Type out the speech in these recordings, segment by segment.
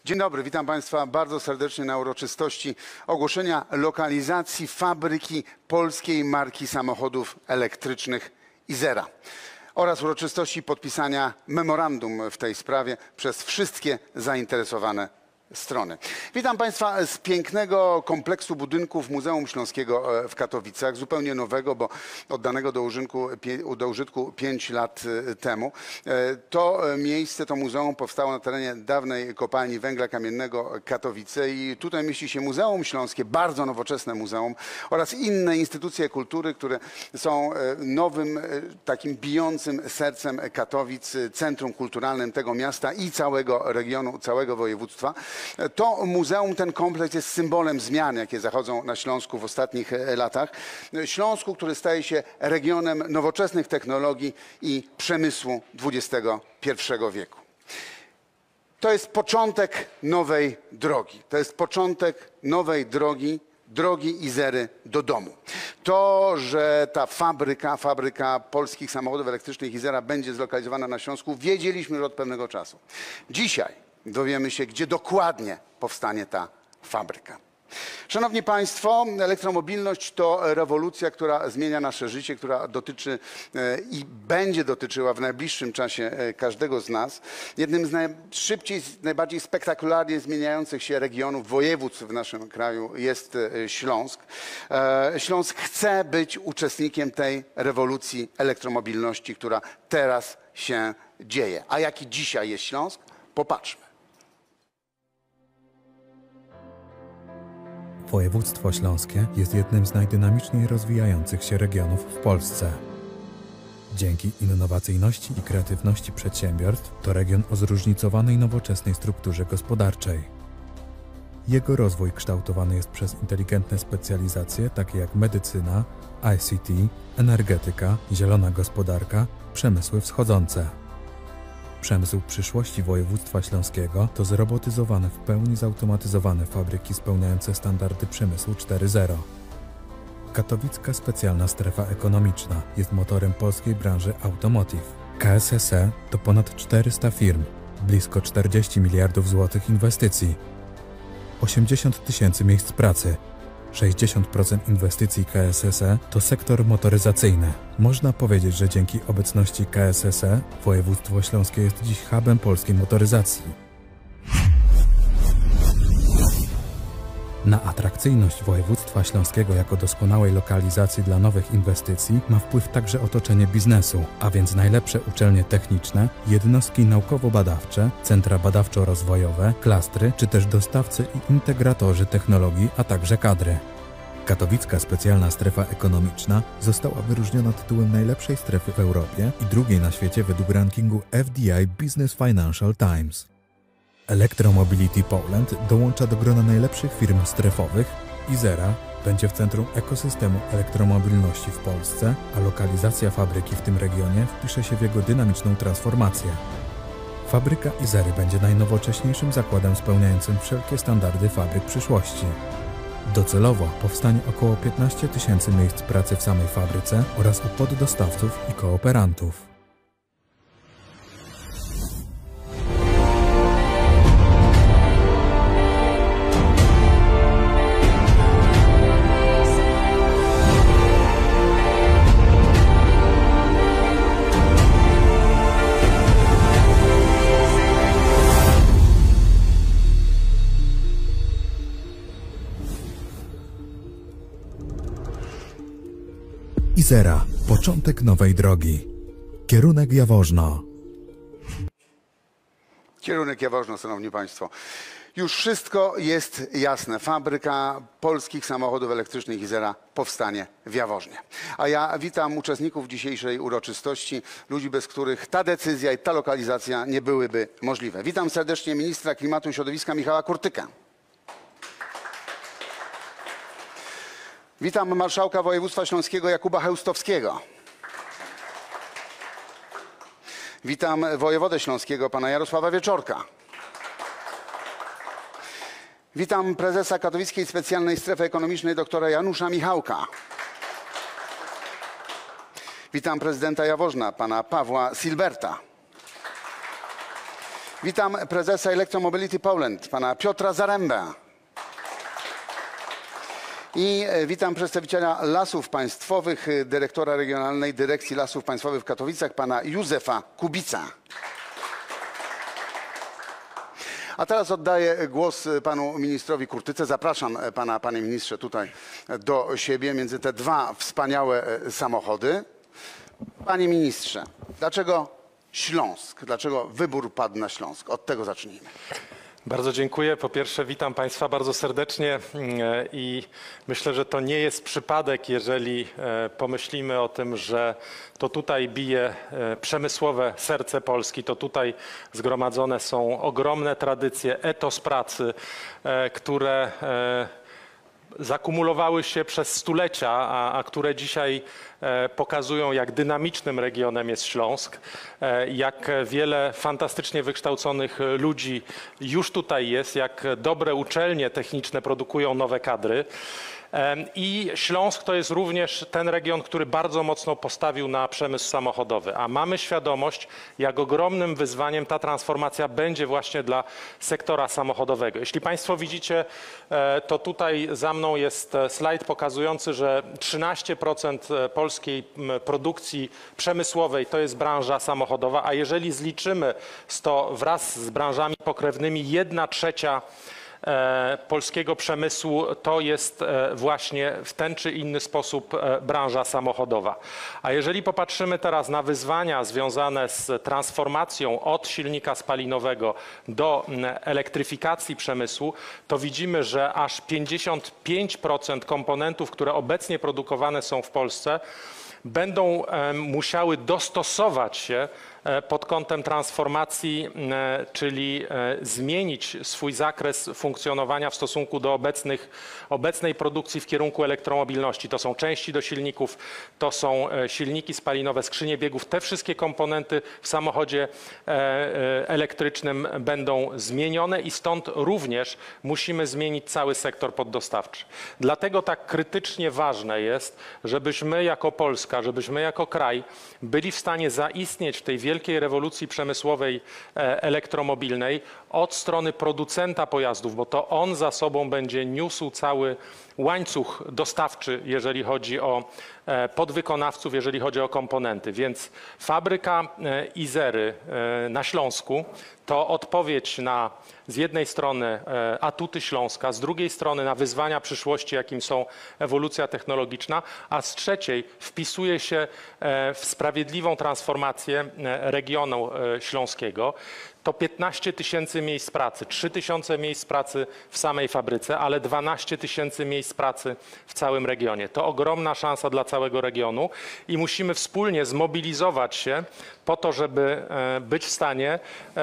Dzień dobry, witam Państwa bardzo serdecznie na uroczystości ogłoszenia lokalizacji fabryki polskiej marki samochodów elektrycznych Izera oraz uroczystości podpisania memorandum w tej sprawie przez wszystkie zainteresowane strony. Witam Państwa z pięknego kompleksu budynków Muzeum Śląskiego w Katowicach, zupełnie nowego, bo oddanego do użytku 5 lat temu. To miejsce, to muzeum powstało na terenie dawnej kopalni węgla kamiennego Katowice i tutaj mieści się Muzeum Śląskie, bardzo nowoczesne muzeum oraz inne instytucje kultury, które są nowym, takim bijącym sercem Katowic, centrum kulturalnym tego miasta i całego regionu, całego województwa. To muzeum, ten kompleks jest symbolem zmian, jakie zachodzą na Śląsku w ostatnich latach. Śląsku, który staje się regionem nowoczesnych technologii i przemysłu XXI wieku. To jest początek nowej drogi. To jest początek nowej drogi Izery do domu. To, że ta fabryka polskich samochodów elektrycznych Izera będzie zlokalizowana na Śląsku, wiedzieliśmy już od pewnego czasu. Dzisiaj dowiemy się, gdzie dokładnie powstanie ta fabryka. Szanowni Państwo, elektromobilność to rewolucja, która zmienia nasze życie, która dotyczy i będzie dotyczyła w najbliższym czasie każdego z nas. Jednym z najszybciej, najbardziej spektakularnie zmieniających się regionów, województw w naszym kraju jest Śląsk. Śląsk chce być uczestnikiem tej rewolucji elektromobilności, która teraz się dzieje. A jaki dzisiaj jest Śląsk? Popatrzmy. Województwo śląskie jest jednym z najdynamiczniej rozwijających się regionów w Polsce. Dzięki innowacyjności i kreatywności przedsiębiorstw to region o zróżnicowanej nowoczesnej strukturze gospodarczej. Jego rozwój kształtowany jest przez inteligentne specjalizacje takie jak medycyna, ICT, energetyka, zielona gospodarka, przemysły wschodzące. Przemysł przyszłości województwa śląskiego to zrobotyzowane, w pełni zautomatyzowane fabryki spełniające standardy przemysłu 4.0. Katowicka Specjalna Strefa Ekonomiczna jest motorem polskiej branży automotive. KSSE to ponad 400 firm, blisko 40 miliardów złotych inwestycji, 80 tysięcy miejsc pracy. 60% inwestycji KSSE to sektor motoryzacyjny. Można powiedzieć, że dzięki obecności KSSE województwo śląskie jest dziś hubem polskiej motoryzacji. Na atrakcyjność województwa śląskiego jako doskonałej lokalizacji dla nowych inwestycji ma wpływ także otoczenie biznesu, a więc najlepsze uczelnie techniczne, jednostki naukowo-badawcze, centra badawczo-rozwojowe, klastry czy też dostawcy i integratorzy technologii, a także kadry. Katowicka Specjalna Strefa Ekonomiczna została wyróżniona tytułem najlepszej strefy w Europie i drugiej na świecie według rankingu FDI Business Financial Times. Electromobility Poland dołącza do grona najlepszych firm strefowych. Izera będzie w centrum ekosystemu elektromobilności w Polsce, a lokalizacja fabryki w tym regionie wpisze się w jego dynamiczną transformację. Fabryka Izery będzie najnowocześniejszym zakładem spełniającym wszelkie standardy fabryk przyszłości. Docelowo powstanie około 15 tysięcy miejsc pracy w samej fabryce oraz u poddostawców i kooperantów. Izera. Początek nowej drogi. Kierunek Jaworzno. Kierunek Jaworzno, szanowni Państwo. Już wszystko jest jasne. Fabryka polskich samochodów elektrycznych Izera powstanie w Jaworznie. A ja witam uczestników dzisiejszej uroczystości, ludzi, bez których ta decyzja i ta lokalizacja nie byłyby możliwe. Witam serdecznie ministra klimatu i środowiska Michała Kurtykę. Witam marszałka województwa śląskiego Jakuba Chełstowskiego. Witam wojewodę śląskiego pana Jarosława Wieczorka. Witam prezesa Katowickiej Specjalnej Strefy Ekonomicznej doktora Janusza Michałka. Witam prezydenta Jaworzna pana Pawła Silberta. Witam prezesa Electromobility Poland, pana Piotra Zarembę. I witam przedstawiciela Lasów Państwowych, dyrektora Regionalnej Dyrekcji Lasów Państwowych w Katowicach, pana Józefa Kubica. A teraz oddaję głos panu ministrowi Kurtyce. Zapraszam pana, panie ministrze, tutaj do siebie, między te dwa wspaniałe samochody. Panie ministrze, dlaczego Śląsk? Dlaczego wybór padł na Śląsk? Od tego zacznijmy. Bardzo dziękuję. Po pierwsze witam Państwa bardzo serdecznie i myślę, że to nie jest przypadek, jeżeli pomyślimy o tym, że to tutaj bije przemysłowe serce Polski, to tutaj zgromadzone są ogromne tradycje, etos pracy, które zakumulowały się przez stulecia, a które dzisiaj pokazują, jak dynamicznym regionem jest Śląsk, jak wiele fantastycznie wykształconych ludzi już tutaj jest, jak dobre uczelnie techniczne produkują nowe kadry. I Śląsk to jest również ten region, który bardzo mocno postawił na przemysł samochodowy, a mamy świadomość, jak ogromnym wyzwaniem ta transformacja będzie właśnie dla sektora samochodowego. Jeśli Państwo widzicie, to tutaj za mną jest slajd pokazujący, że 13% polskiej produkcji przemysłowej to jest branża samochodowa, a jeżeli zliczymy to wraz z branżami pokrewnymi, 1/3 polskiego przemysłu to jest właśnie w ten czy inny sposób branża samochodowa. A jeżeli popatrzymy teraz na wyzwania związane z transformacją od silnika spalinowego do elektryfikacji przemysłu, to widzimy, że aż 55% komponentów, które obecnie produkowane są w Polsce, będą musiały dostosować się pod kątem transformacji, czyli zmienić swój zakres funkcjonowania w stosunku do obecnej produkcji w kierunku elektromobilności. To są części do silników, to są silniki spalinowe, skrzynie biegów. Te wszystkie komponenty w samochodzie elektrycznym będą zmienione i stąd również musimy zmienić cały sektor poddostawczy. Dlatego tak krytycznie ważne jest, żebyśmy jako Polska, żebyśmy jako kraj byli w stanie zaistnieć w tej wielkiej rewolucji przemysłowej elektromobilnej od strony producenta pojazdów, bo to on za sobą będzie niósł cały łańcuch dostawczy, jeżeli chodzi o podwykonawców, jeżeli chodzi o komponenty. Więc fabryka Izery na Śląsku to odpowiedź na z jednej strony atuty Śląska, z drugiej strony na wyzwania przyszłości, jakim są ewolucja technologiczna, a z trzeciej wpisuje się w sprawiedliwą transformację regionu śląskiego. To 15 000 miejsc pracy, 3 000 miejsc pracy w samej fabryce, ale 12 000 miejsc pracy w całym regionie. To ogromna szansa dla całego regionu i musimy wspólnie zmobilizować się po to, żeby być w stanie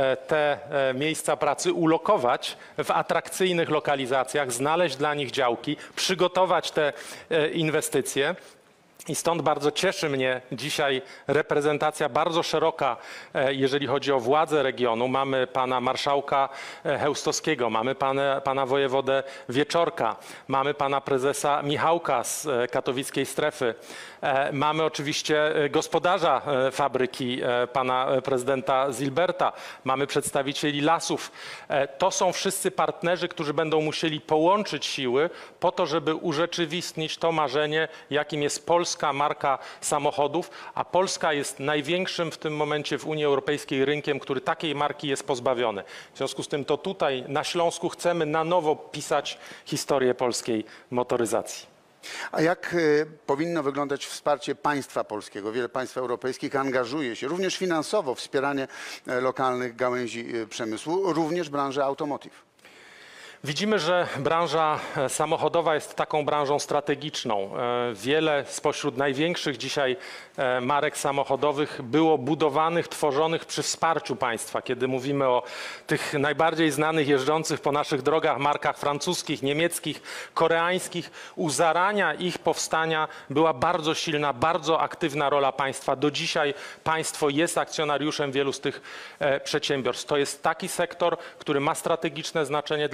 te miejsca pracy ulokować w atrakcyjnych lokalizacjach, znaleźć dla nich działki, przygotować te inwestycje. I stąd bardzo cieszy mnie dzisiaj reprezentacja bardzo szeroka, jeżeli chodzi o władze regionu. Mamy pana marszałka Chełstowskiego, mamy pana wojewodę Wieczorka, mamy pana prezesa Michałka z katowickiej strefy, mamy oczywiście gospodarza fabryki, pana prezydenta Zilberta, mamy przedstawicieli lasów. To są wszyscy partnerzy, którzy będą musieli połączyć siły po to, żeby urzeczywistnić to marzenie, jakim jest polska marka samochodów, a Polska jest największym w tym momencie w Unii Europejskiej rynkiem, który takiej marki jest pozbawiony. W związku z tym to tutaj na Śląsku chcemy na nowo pisać historię polskiej motoryzacji. A jak powinno wyglądać wsparcie państwa polskiego? Wiele państw europejskich angażuje się również finansowo w wspieranie lokalnych gałęzi przemysłu, również branży automotive. Widzimy, że branża samochodowa jest taką branżą strategiczną. Wiele spośród największych dzisiaj marek samochodowych było budowanych, tworzonych przy wsparciu państwa. Kiedy mówimy o tych najbardziej znanych jeżdżących po naszych drogach markach francuskich, niemieckich, koreańskich, u zarania ich powstania była bardzo silna, bardzo aktywna rola państwa. Do dzisiaj państwo jest akcjonariuszem wielu z tych przedsiębiorstw. To jest taki sektor, który ma strategiczne znaczenie dla państwa.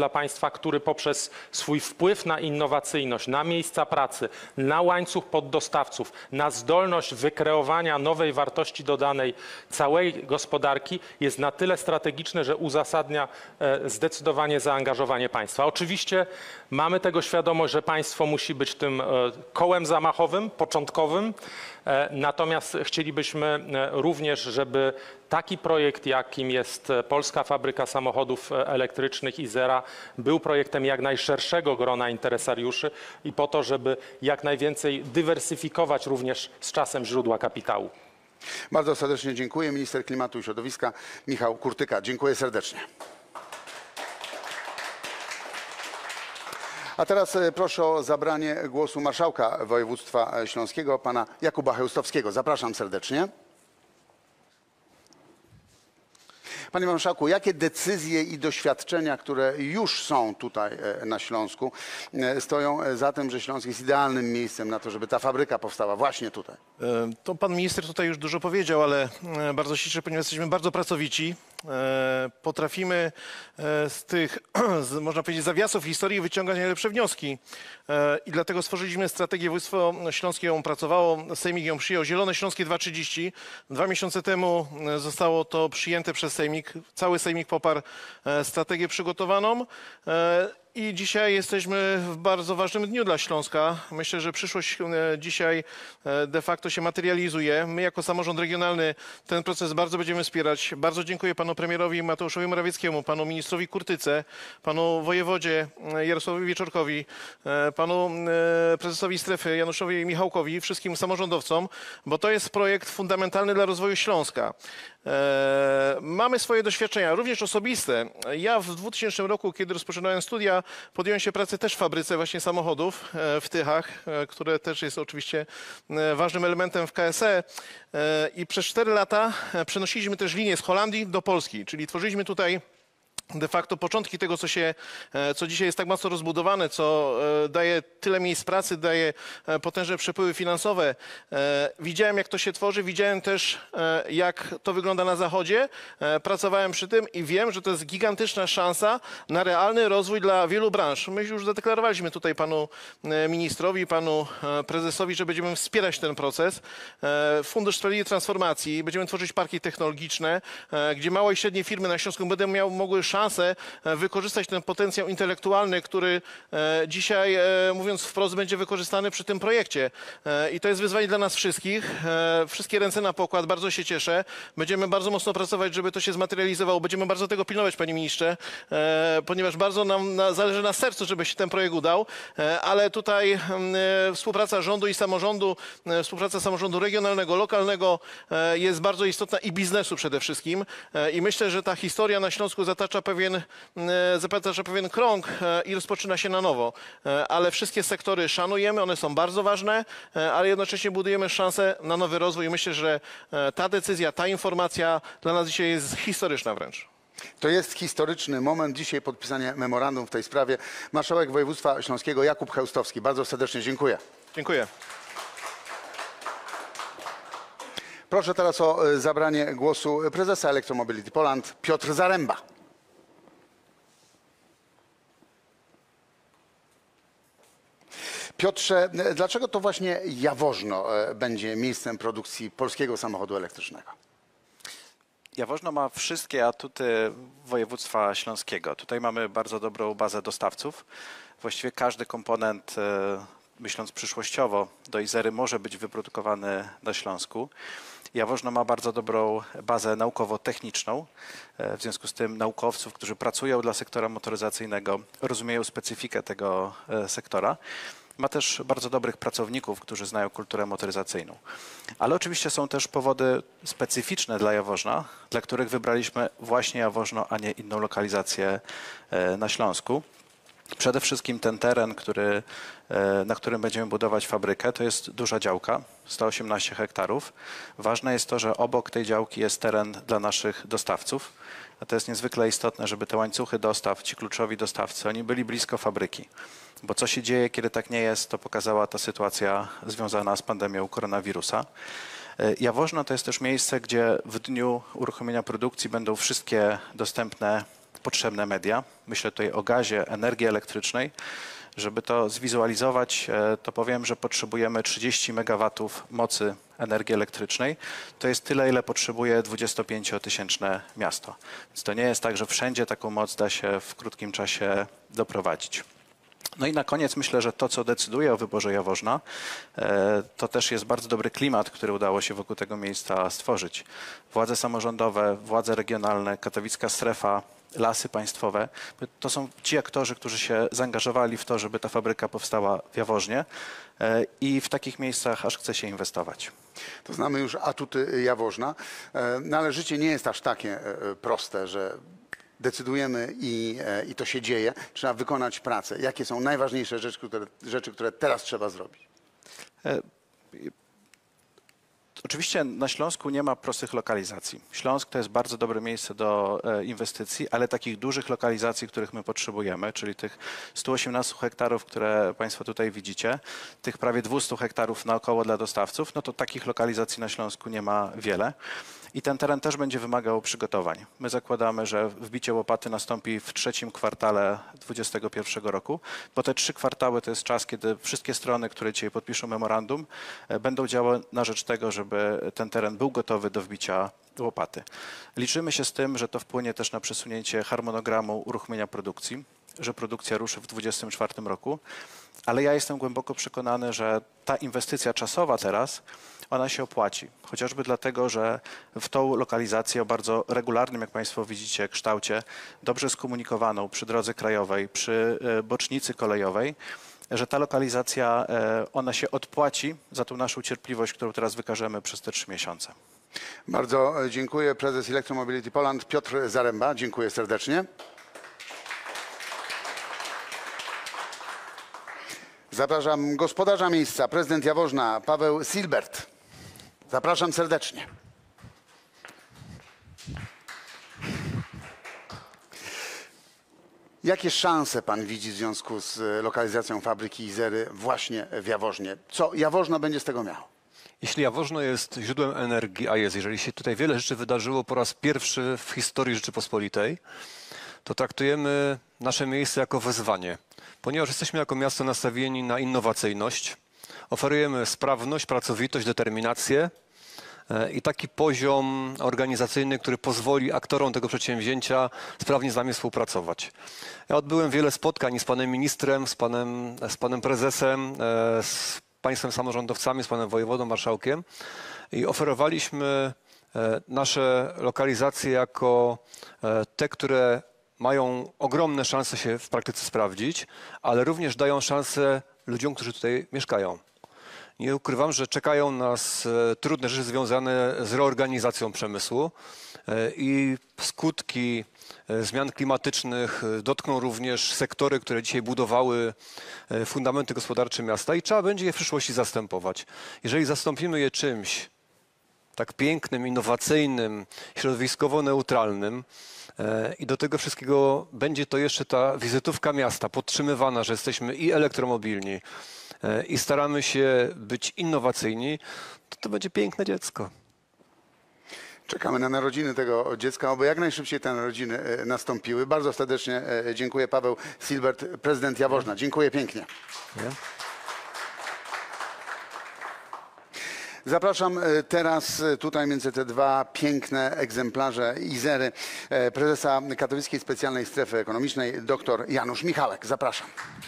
państwa, który poprzez swój wpływ na innowacyjność, na miejsca pracy, na łańcuch poddostawców, na zdolność wykreowania nowej wartości dodanej całej gospodarki jest na tyle strategiczny, że uzasadnia zdecydowanie zaangażowanie państwa. Oczywiście mamy tego świadomość, że państwo musi być tym kołem zamachowym, początkowym, natomiast chcielibyśmy również, żeby taki projekt, jakim jest Polska Fabryka Samochodów Elektrycznych Izera, był projektem jak najszerszego grona interesariuszy i po to, żeby jak najwięcej dywersyfikować również z czasem źródła kapitału. Bardzo serdecznie dziękuję. Minister Klimatu i Środowiska Michał Kurtyka. Dziękuję serdecznie. A teraz proszę o zabranie głosu marszałka województwa śląskiego, pana Jakuba Chełstowskiego. Zapraszam serdecznie. Panie marszałku, jakie decyzje i doświadczenia, które już są tutaj na Śląsku, stoją za tym, że Śląsk jest idealnym miejscem na to, żeby ta fabryka powstała właśnie tutaj? To pan minister tutaj już dużo powiedział, ale bardzo się cieszę, ponieważ jesteśmy bardzo pracowici. Potrafimy z tych, można powiedzieć, zawiasów historii wyciągać najlepsze wnioski. I dlatego stworzyliśmy strategię. Województwo śląskie ją pracowało, Sejmik ją przyjął. Zielone Śląskie 2.30. 2 miesiące temu zostało to przyjęte przez Sejmik. Cały Sejmik poparł strategię przygotowaną. I dzisiaj jesteśmy w bardzo ważnym dniu dla Śląska. Myślę, że przyszłość dzisiaj de facto się materializuje. My jako samorząd regionalny ten proces bardzo będziemy wspierać. Bardzo dziękuję panu premierowi Mateuszowi Morawieckiemu, panu ministrowi Kurtyce, panu wojewodzie Jarosławowi Wieczorkowi, panu prezesowi strefy Januszowi Michałkowi, wszystkim samorządowcom, bo to jest projekt fundamentalny dla rozwoju Śląska. Mamy swoje doświadczenia, również osobiste. Ja w 2000 roku, kiedy rozpoczynałem studia, podjąłem się pracy też w fabryce właśnie samochodów w Tychach, które też jest oczywiście ważnym elementem w KSE. I przez 4 lata przenosiliśmy też linię z Holandii do Polski, czyli tworzyliśmy tutaj de facto początki tego, co dzisiaj jest tak mocno rozbudowane, co daje tyle miejsc pracy, daje potężne przepływy finansowe. Widziałem, jak to się tworzy, widziałem też, jak to wygląda na Zachodzie. Pracowałem przy tym i wiem, że to jest gigantyczna szansa na realny rozwój dla wielu branż. My już zadeklarowaliśmy tutaj panu ministrowi, panu prezesowi, że będziemy wspierać ten proces. Fundusz Sprawiedliwej Transformacji, będziemy tworzyć parki technologiczne, gdzie małe i średnie firmy na Śląsku będą mogły szansę wykorzystać ten potencjał intelektualny, który dzisiaj, mówiąc wprost, będzie wykorzystany przy tym projekcie. I to jest wyzwanie dla nas wszystkich. Wszystkie ręce na pokład, bardzo się cieszę. Będziemy bardzo mocno pracować, żeby to się zmaterializowało. Będziemy bardzo tego pilnować, panie ministrze, ponieważ bardzo nam zależy na sercu, żeby się ten projekt udał, ale tutaj współpraca rządu i samorządu, współpraca samorządu regionalnego, lokalnego jest bardzo istotna i biznesu przede wszystkim. I myślę, że ta historia na Śląsku zatacza pewien krąg i rozpoczyna się na nowo. Ale wszystkie sektory szanujemy, one są bardzo ważne, ale jednocześnie budujemy szansę na nowy rozwój. Myślę, że ta decyzja, ta informacja dla nas dzisiaj jest historyczna wręcz. To jest historyczny moment. Dzisiaj podpisanie memorandum w tej sprawie. Marszałek województwa śląskiego Jakub Chełstowski. Bardzo serdecznie dziękuję. Dziękuję. Proszę teraz o zabranie głosu prezesa Electromobility Poland Piotr Zaręba. Piotrze, dlaczego to właśnie Jaworzno będzie miejscem produkcji polskiego samochodu elektrycznego? Jaworzno ma wszystkie atuty województwa śląskiego. Tutaj mamy bardzo dobrą bazę dostawców. Właściwie każdy komponent, myśląc przyszłościowo, do Izery może być wyprodukowany na Śląsku. Jaworzno ma bardzo dobrą bazę naukowo-techniczną. W związku z tym naukowców, którzy pracują dla sektora motoryzacyjnego, rozumieją specyfikę tego sektora. Ma też bardzo dobrych pracowników, którzy znają kulturę motoryzacyjną. Ale oczywiście są też powody specyficzne dla Jaworzna, dla których wybraliśmy właśnie Jaworzno, a nie inną lokalizację na Śląsku. Przede wszystkim ten teren, na którym będziemy budować fabrykę, to jest duża działka, 118 hektarów. Ważne jest to, że obok tej działki jest teren dla naszych dostawców. A to jest niezwykle istotne, żeby te łańcuchy dostaw, ci kluczowi dostawcy, oni byli blisko fabryki. Bo co się dzieje, kiedy tak nie jest, to pokazała ta sytuacja związana z pandemią koronawirusa. Jaworzno to jest też miejsce, gdzie w dniu uruchomienia produkcji będą wszystkie dostępne potrzebne media. Myślę tutaj o gazie, energii elektrycznej. Żeby to zwizualizować, to powiem, że potrzebujemy 30 MW mocy energii elektrycznej. To jest tyle, ile potrzebuje 25-tysięczne miasto. Więc to nie jest tak, że wszędzie taką moc da się w krótkim czasie doprowadzić. No i na koniec myślę, że to, co decyduje o wyborze Jaworzna, to też jest bardzo dobry klimat, który udało się wokół tego miejsca stworzyć. Władze samorządowe, władze regionalne, katowicka strefa, Lasy Państwowe. To są ci aktorzy, którzy się zaangażowali w to, żeby ta fabryka powstała w Jaworznie i w takich miejscach aż chce się inwestować. To znamy już atuty Jaworzna, no ale życie nie jest aż takie proste, że decydujemy i to się dzieje. Trzeba wykonać pracę. Jakie są najważniejsze rzeczy, które teraz trzeba zrobić? Oczywiście na Śląsku nie ma prostych lokalizacji. Śląsk to jest bardzo dobre miejsce do inwestycji, ale takich dużych lokalizacji, których my potrzebujemy, czyli tych 118 hektarów, które Państwo tutaj widzicie, tych prawie 200 hektarów naokoło dla dostawców, no to takich lokalizacji na Śląsku nie ma wiele. I ten teren też będzie wymagał przygotowań. My zakładamy, że wbicie łopaty nastąpi w trzecim kwartale 2021 roku, bo te 3 kwartały to jest czas, kiedy wszystkie strony, które dzisiaj podpiszą memorandum, będą działały na rzecz tego, żeby ten teren był gotowy do wbicia łopaty. Liczymy się z tym, że to wpłynie też na przesunięcie harmonogramu uruchomienia produkcji, że produkcja ruszy w 2024 roku, ale ja jestem głęboko przekonany, że ta inwestycja czasowa teraz, ona się opłaci. Chociażby dlatego, że w tą lokalizację o bardzo regularnym, jak Państwo widzicie, kształcie, dobrze skomunikowaną przy drodze krajowej, przy bocznicy kolejowej, że ta lokalizacja, ona się odpłaci za tą naszą cierpliwość, którą teraz wykażemy przez te 3 miesiące. Bardzo dziękuję. Prezes Electromobility Poland Piotr Zaręba. Dziękuję serdecznie. Zapraszam gospodarza miejsca, prezydent Jaworzna, Paweł Silbert. Zapraszam serdecznie. Jakie szanse pan widzi w związku z lokalizacją fabryki Izery właśnie w Jaworznie? Co Jaworzno będzie z tego miało? Jeśli Jaworzno jest źródłem energii, a jest, jeżeli się tutaj wiele rzeczy wydarzyło po raz pierwszy w historii Rzeczypospolitej, to traktujemy nasze miejsce jako wezwanie, ponieważ jesteśmy jako miasto nastawieni na innowacyjność, oferujemy sprawność, pracowitość, determinację i taki poziom organizacyjny, który pozwoli aktorom tego przedsięwzięcia sprawnie z nami współpracować. Ja odbyłem wiele spotkań z panem ministrem, z panem prezesem, z państwem samorządowcami, z panem wojewodą, marszałkiem i oferowaliśmy nasze lokalizacje jako te, które mają ogromne szanse się w praktyce sprawdzić, ale również dają szansę ludziom, którzy tutaj mieszkają. Nie ukrywam, że czekają nas trudne rzeczy związane z reorganizacją przemysłu i skutki zmian klimatycznych dotkną również sektory, które dzisiaj budowały fundamenty gospodarcze miasta i trzeba będzie je w przyszłości zastępować. Jeżeli zastąpimy je czymś tak pięknym, innowacyjnym, środowiskowo neutralnym i do tego wszystkiego będzie to jeszcze ta wizytówka miasta podtrzymywana, że jesteśmy i elektromobilni, i staramy się być innowacyjni, to będzie piękne dziecko. Czekamy na narodziny tego dziecka, oby jak najszybciej te narodziny nastąpiły. Bardzo serdecznie dziękuję. Paweł Silbert, prezydent Jaworzna. Dziękuję pięknie. Zapraszam teraz tutaj między te dwa piękne egzemplarze Izery prezesa Katowickiej Specjalnej Strefy Ekonomicznej, dr Janusz Michałek. Zapraszam.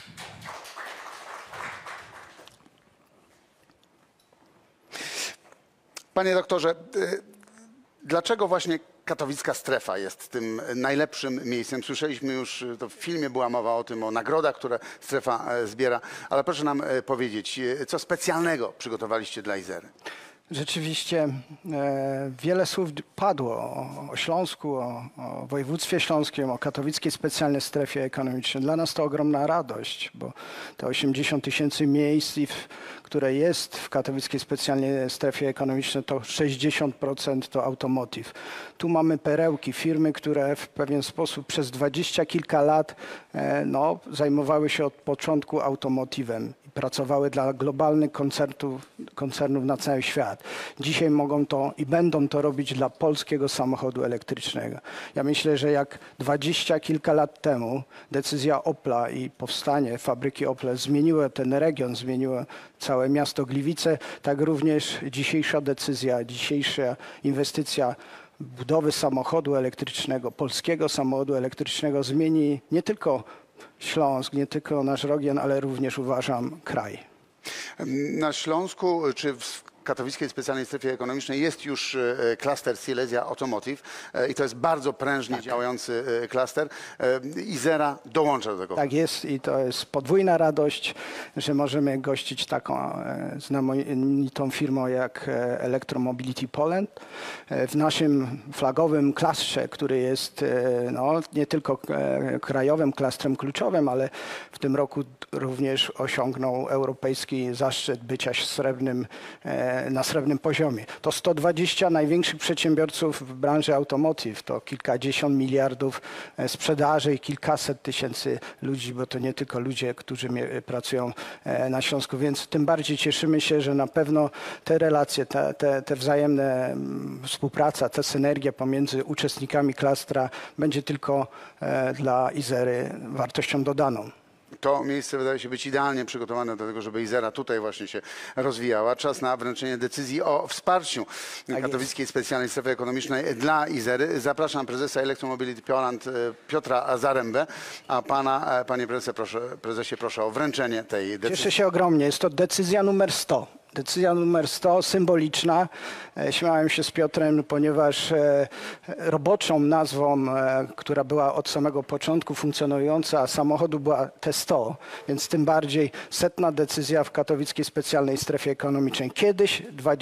Panie doktorze, dlaczego właśnie katowicka strefa jest tym najlepszym miejscem? Słyszeliśmy już, to w filmie była mowa o tym, o nagrodach, które strefa zbiera, ale proszę nam powiedzieć, co specjalnego przygotowaliście dla Izery? Rzeczywiście wiele słów padło o Śląsku, o województwie śląskim, o katowickiej specjalnej strefie ekonomicznej. Dla nas to ogromna radość, bo te 80 000 miejsc, które jest w katowickiej specjalnej strefie ekonomicznej, to 60% to automotive. Tu mamy perełki, firmy, które w pewien sposób przez 20 kilka lat zajmowały się od początku automotivem. pracowały dla globalnych koncernów na cały świat. Dzisiaj mogą to i będą to robić dla polskiego samochodu elektrycznego. Ja myślę, że jak 20 kilka lat temu decyzja Opla i powstanie fabryki Opel zmieniła ten region, zmieniła całe miasto Gliwice, tak również dzisiejsza decyzja, dzisiejsza inwestycja budowy samochodu elektrycznego, polskiego samochodu elektrycznego zmieni nie tylko Śląsk, nie tylko nasz region, ale również uważam kraj. Na Śląsku czy w Katowickiej Specjalnej Strefie Ekonomicznej jest już klaster Silesia Automotive i to jest bardzo prężnie działający klaster. Izera dołącza do tego. Tak jest i to jest podwójna radość, że możemy gościć taką znamienitą firmą jak Electromobility Poland. W naszym flagowym klastrze, który jest nie tylko krajowym klastrem kluczowym, ale w tym roku również osiągnął europejski zaszczyt bycia na srebrnym poziomie. To 120 największych przedsiębiorców w branży automotive, to kilkadziesiąt miliardów sprzedaży i kilkaset tysięcy ludzi, bo to nie tylko ludzie, którzy pracują na Śląsku, więc tym bardziej cieszymy się, że na pewno te relacje, te wzajemne współpraca, ta synergia pomiędzy uczestnikami klastra będzie tylko dla Izery wartością dodaną. To miejsce wydaje się być idealnie przygotowane do tego, żeby Izera tutaj właśnie się rozwijała. Czas na wręczenie decyzji o wsparciu Katowickiej Specjalnej Strefy Ekonomicznej dla Izery. Zapraszam prezesa Electromobility Poland Piotra Zarembę, a pana, panie prezesie, proszę o wręczenie tej decyzji. Cieszę się ogromnie. Jest to decyzja numer 100. Decyzja numer 100, symboliczna. Śmiałem się z Piotrem, ponieważ roboczą nazwą, która była od samego początku funkcjonująca samochodu, była T100, więc tym bardziej 100. decyzja w Katowickiej Specjalnej Strefie Ekonomicznej. Kiedyś,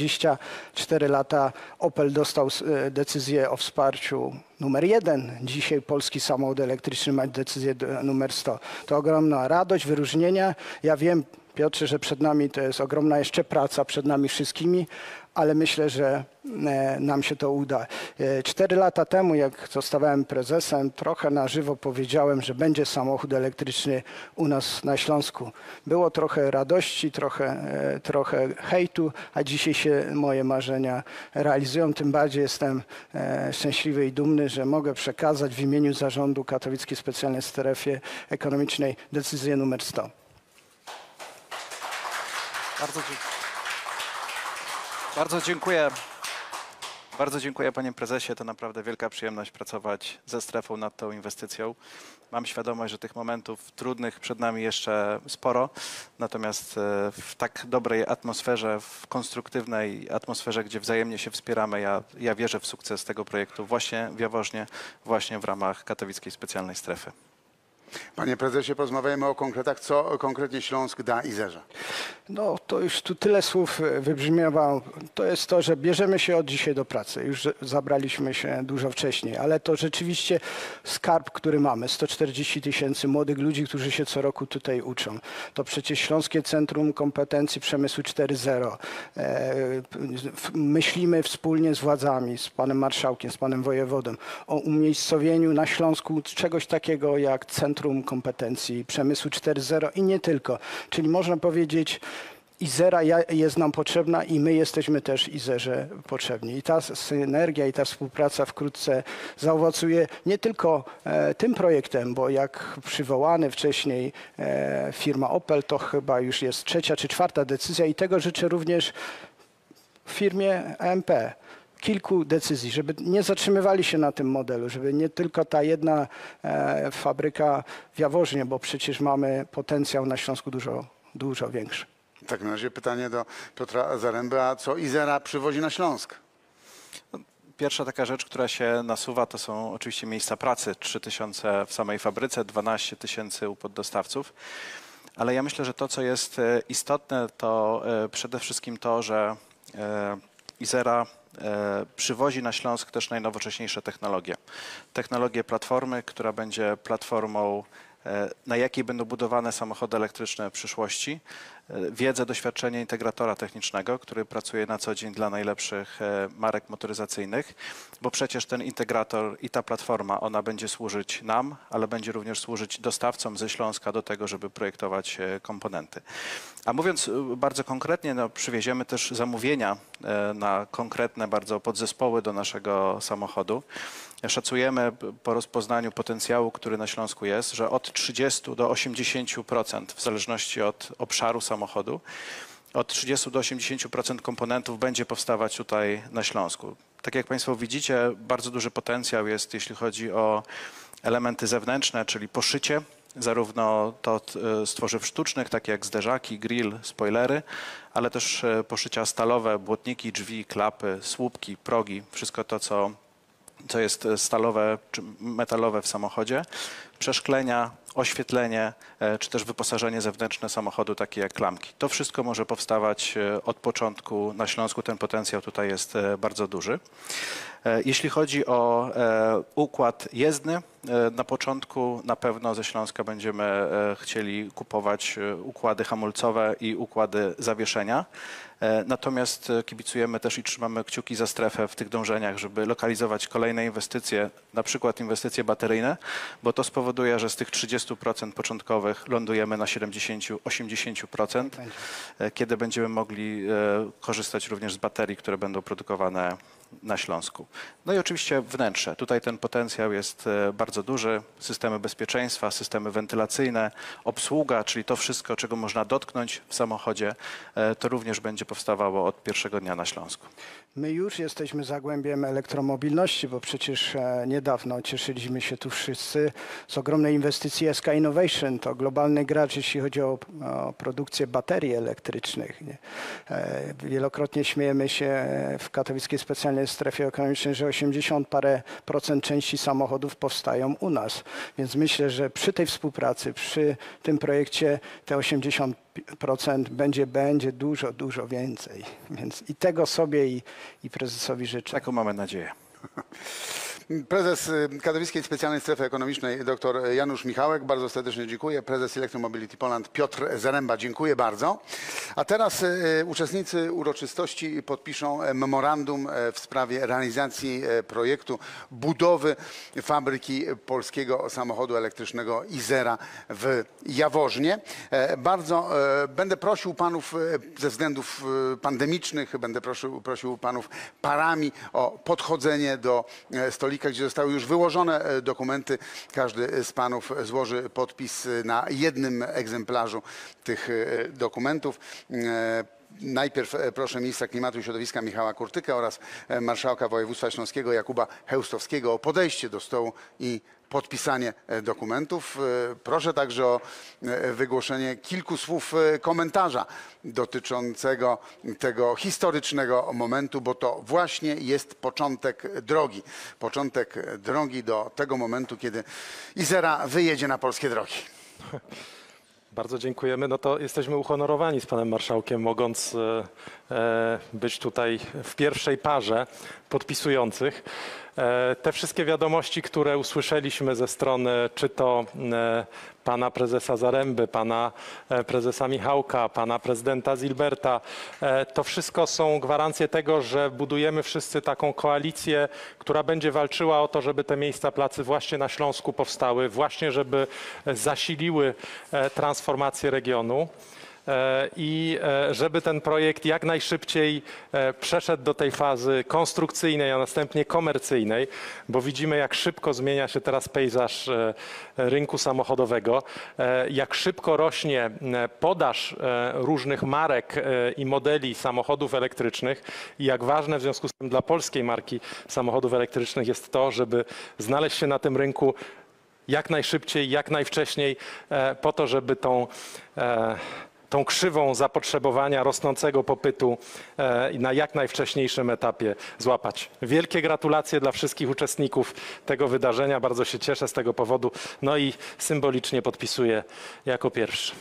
24 lata, Opel dostał decyzję o wsparciu numer 1. Dzisiaj polski samochód elektryczny ma decyzję numer 100. To ogromna radość, wyróżnienia. Ja wiem, Piotrze, że przed nami to jest ogromna jeszcze praca, przed nami wszystkimi, ale myślę, że nam się to uda. 4 lata temu, jak zostałem prezesem, trochę na żywo powiedziałem, że będzie samochód elektryczny u nas na Śląsku. Było trochę radości, trochę hejtu, a dzisiaj się moje marzenia realizują. Tym bardziej jestem szczęśliwy i dumny, że mogę przekazać w imieniu zarządu Katowickiej Specjalnej Strefie Ekonomicznej decyzję numer 100. Bardzo dziękuję. Bardzo dziękuję, panie prezesie. To naprawdę wielka przyjemność pracować ze strefą nad tą inwestycją. Mam świadomość, że tych momentów trudnych przed nami jeszcze sporo, natomiast w tak dobrej atmosferze, w konstruktywnej atmosferze, gdzie wzajemnie się wspieramy, ja wierzę w sukces tego projektu właśnie w Jaworznie, właśnie w ramach Katowickiej Specjalnej Strefy. Panie prezesie, porozmawiajmy o konkretach. Co konkretnie Śląsk da Izerze? No to już tu tyle słów wybrzmiewa. To jest to, że bierzemy się od dzisiaj do pracy. Już zabraliśmy się dużo wcześniej, ale to rzeczywiście skarb, który mamy. 140 000 młodych ludzi, którzy się co roku tutaj uczą. To przecież Śląskie Centrum Kompetencji Przemysłu 4.0. Myślimy wspólnie z władzami, z panem marszałkiem, z panem wojewodą o umiejscowieniu na Śląsku czegoś takiego jak Centrum Kompetencji Przemysłu 4.0 i nie tylko. Czyli można powiedzieć, Izera jest nam potrzebna i my jesteśmy też Izerze potrzebni. I ta synergia i ta współpraca wkrótce zaowocuje nie tylko tym projektem, bo jak przywołany wcześniej firma Opel, to chyba już jest 3. czy 4. decyzja i tego życzę również firmie EMP. Kilku decyzji, żeby nie zatrzymywali się na tym modelu, żeby nie tylko ta jedna fabryka w Jaworznie, bo przecież mamy potencjał na Śląsku dużo większy. W takim razie pytanie do Piotra Zaręby, a co Izera przywozi na Śląsk? Pierwsza taka rzecz, która się nasuwa, to są oczywiście miejsca pracy. 3000 w samej fabryce, 12 000 u poddostawców. Ale ja myślę, że to, co jest istotne, to przede wszystkim to, że Izera przywozi na Śląsk też najnowocześniejsze technologie. Technologię platformy, która będzie platformą, na jakiej będą budowane samochody elektryczne w przyszłości. wiedzę, doświadczenie integratora technicznego, który pracuje na co dzień dla najlepszych marek motoryzacyjnych, bo przecież ten integrator i ta platforma, ona będzie służyć nam, ale będzie również służyć dostawcom ze Śląska do tego, żeby projektować komponenty. A mówiąc bardzo konkretnie, no, przywieziemy też zamówienia na konkretne bardzo podzespoły do naszego samochodu. Szacujemy po rozpoznaniu potencjału, który na Śląsku jest, że od 30 do 80% w zależności od obszaru samochodu, od 30 do 80% komponentów będzie powstawać tutaj na Śląsku. Tak jak Państwo widzicie, bardzo duży potencjał jest, jeśli chodzi o elementy zewnętrzne, czyli poszycie, zarówno to z tworzyw sztucznych, takie jak zderzaki, grill, spoilery, ale też poszycia stalowe, błotniki, drzwi, klapy, słupki, progi, wszystko to, co jest stalowe czy metalowe w samochodzie, przeszklenia, oświetlenie, czy też wyposażenie zewnętrzne samochodu, takie jak klamki. To wszystko może powstawać od początku na Śląsku. Ten potencjał tutaj jest bardzo duży. Jeśli chodzi o układ jezdny, na początku na pewno ze Śląska będziemy chcieli kupować układy hamulcowe i układy zawieszenia. Natomiast kibicujemy też i trzymamy kciuki za strefę w tych dążeniach, żeby lokalizować kolejne inwestycje, na przykład inwestycje bateryjne, bo to spowoduje, że z tych 30% początkowych lądujemy na 70-80%, kiedy będziemy mogli korzystać również z baterii, które będą produkowane na Śląsku. No i oczywiście wnętrze. Tutaj ten potencjał jest bardzo duży. Systemy bezpieczeństwa, systemy wentylacyjne, obsługa, czyli to wszystko, czego można dotknąć w samochodzie, to również będzie powstawało od pierwszego dnia na Śląsku. My już jesteśmy zagłębiem elektromobilności, bo przecież niedawno cieszyliśmy się tu wszyscy z ogromnej inwestycji SK Innovation. To globalny gracz, jeśli chodzi o produkcję baterii elektrycznych. Wielokrotnie śmiejemy się w katowickiej specjalnej strefie ekonomicznej, że 80 parę procent części samochodów powstają u nas. Więc myślę, że przy tej współpracy, przy tym projekcie te 80% będzie dużo więcej. Więc i tego sobie i prezesowi życzę. Taką mamy nadzieję. Prezes Katowickiej Specjalnej Strefy Ekonomicznej dr Janusz Michałek, bardzo serdecznie dziękuję. Prezes Electromobility Poland Piotr Zaręba, dziękuję bardzo. A teraz uczestnicy uroczystości podpiszą memorandum w sprawie realizacji projektu budowy fabryki polskiego samochodu elektrycznego Izera w Jaworznie. Bardzo będę prosił panów ze względów pandemicznych, będę prosił panów parami o podchodzenie do stolika, gdzie zostały już wyłożone dokumenty. Każdy z panów złoży podpis na jednym egzemplarzu tych dokumentów. Najpierw proszę ministra klimatu i środowiska Michała Kurtykę oraz marszałka województwa śląskiego Jakuba Chełstowskiego o podejście do stołu i podpisanie dokumentów. Proszę także o wygłoszenie kilku słów komentarza dotyczącego tego historycznego momentu, bo to właśnie jest początek drogi do tego momentu, kiedy Izera wyjedzie na polskie drogi. Bardzo dziękujemy. No to jesteśmy uhonorowani z panem marszałkiem, mogąc być tutaj w pierwszej parze podpisujących. Te wszystkie wiadomości, które usłyszeliśmy ze strony czy to pana prezesa Zaręby, pana prezesa Michałka, pana prezydenta Zilberta, to wszystko są gwarancje tego, że budujemy wszyscy taką koalicję, która będzie walczyła o to, żeby te miejsca pracy właśnie na Śląsku powstały, właśnie żeby zasiliły transformację regionu. I żeby ten projekt jak najszybciej przeszedł do tej fazy konstrukcyjnej, a następnie komercyjnej, bo widzimy, jak szybko zmienia się teraz pejzaż rynku samochodowego, jak szybko rośnie podaż różnych marek i modeli samochodów elektrycznych i jak ważne w związku z tym dla polskiej marki samochodów elektrycznych jest to, żeby znaleźć się na tym rynku jak najszybciej, jak najwcześniej, po to, żeby tą krzywą zapotrzebowania, rosnącego popytu na jak najwcześniejszym etapie złapać. Wielkie gratulacje dla wszystkich uczestników tego wydarzenia. Bardzo się cieszę z tego powodu. No i symbolicznie podpisuję jako pierwszy.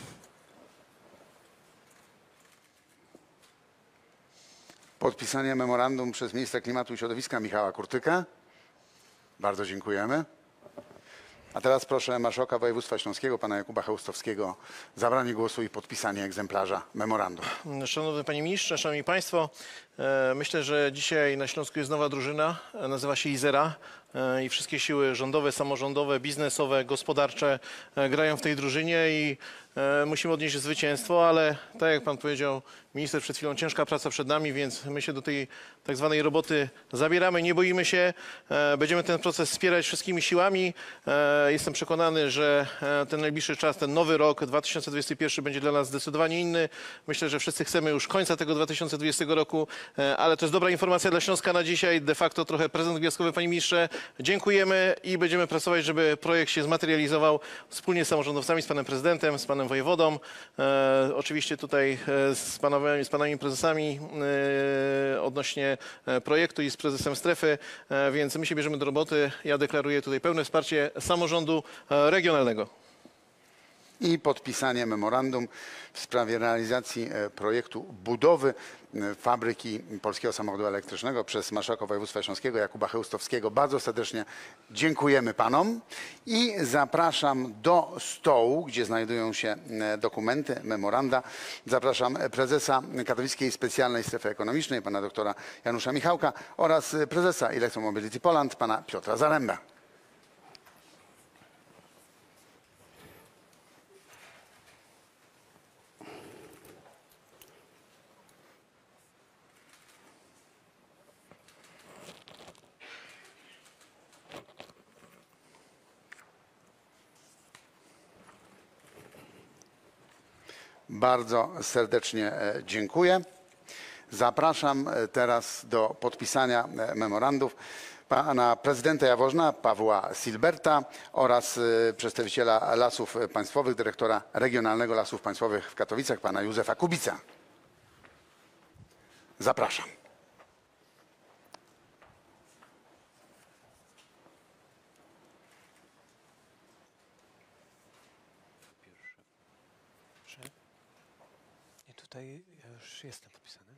Podpisanie memorandum przez ministra klimatu i środowiska Michała Kurtykę. Bardzo dziękujemy. A teraz proszę marszałka województwa śląskiego, pana Jakuba Chełstowskiego, o zabranie głosu i podpisanie egzemplarza memorandum. Szanowny Panie Ministrze, Szanowni Państwo, myślę, że dzisiaj na Śląsku jest nowa drużyna, nazywa się Izera i wszystkie siły rządowe, samorządowe, biznesowe, gospodarcze grają w tej drużynie i musimy odnieść zwycięstwo, ale tak jak Pan powiedział, minister przed chwilą, ciężka praca przed nami, więc my się do tej tak zwanej roboty zabieramy, nie boimy się, będziemy ten proces wspierać wszystkimi siłami. Jestem przekonany, że ten najbliższy czas, ten nowy rok 2021 będzie dla nas zdecydowanie inny. Myślę, że wszyscy chcemy już końca tego 2020 roku, ale to jest dobra informacja dla Śląska na dzisiaj. De facto trochę prezent gwiazdkowy, Panie Ministrze. Dziękujemy i będziemy pracować, żeby projekt się zmaterializował wspólnie z samorządowcami, z Panem Prezydentem, z Panem Wojewodą. Oczywiście tutaj z Panami Prezesami odnośnie projektu i z Prezesem Strefy, więc my się bierzemy do roboty. Ja deklaruję tutaj pełne wsparcie samorządu regionalnego. I podpisanie memorandum w sprawie realizacji projektu budowy fabryki polskiego samochodu elektrycznego przez marszałka województwa śląskiego Jakuba Chełstowskiego. Bardzo serdecznie dziękujemy panom i zapraszam do stołu, gdzie znajdują się dokumenty, memoranda. Zapraszam prezesa Katowickiej Specjalnej Strefy Ekonomicznej, pana doktora Janusza Michałka oraz prezesa Electromobility Poland, pana Piotra Zarębę. Bardzo serdecznie dziękuję. Zapraszam teraz do podpisania memorandów pana prezydenta Jaworzna Pawła Silberta oraz przedstawiciela Lasów Państwowych, dyrektora Regionalnego Lasów Państwowych w Katowicach, pana Józefa Kubica. Zapraszam. I tutaj ja już jestem podpisany.